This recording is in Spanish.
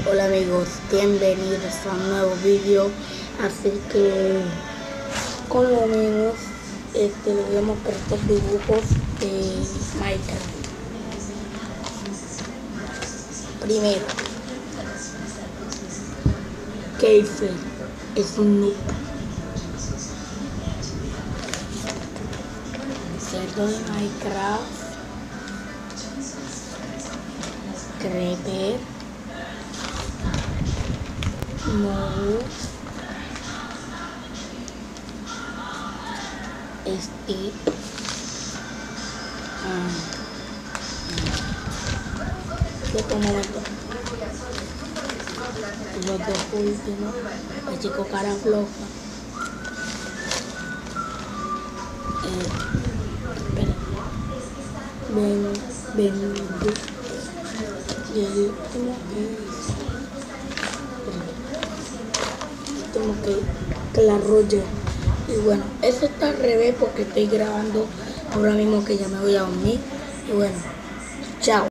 Hola amigos, bienvenidos a un nuevo vídeo. Así que con lo menos les voy a mostrar estos dibujos de Minecraft. Primero, Keifer es un noob. Cerdo de Minecraft. Creeper. No. Steve. Otro momento. Los dos últimos. El chico cara floja. Espera. Ven. Y el último que la rollo. Y bueno, eso está al revés porque estoy grabando ahora mismo que ya me voy a dormir. Y bueno, chao.